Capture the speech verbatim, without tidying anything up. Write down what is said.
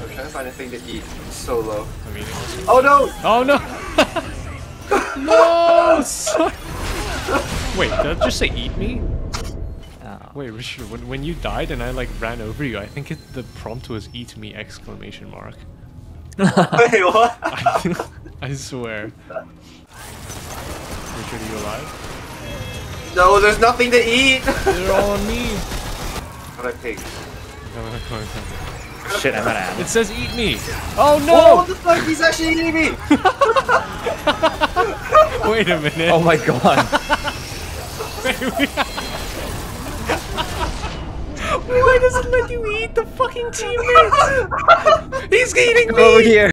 I'm trying to find a thing to eat solo. I'm eating also. Oh no! Oh no! No! Son. Wait, did I just say eat me? Oh. Wait, Richard, when, when you died and I like ran over you, I think it, the prompt was eat me exclamation mark. Wait, what? I, I swear. Richard, are you alive? No, there's nothing to eat! They're all on me! What I picked. Shit, I'm out of ammo. It says eat me! Oh no! Oh, what the fuck? He's actually eating me! Wait a minute. Oh my god. Why does it let you eat the fucking teammates? He's eating me! Over here.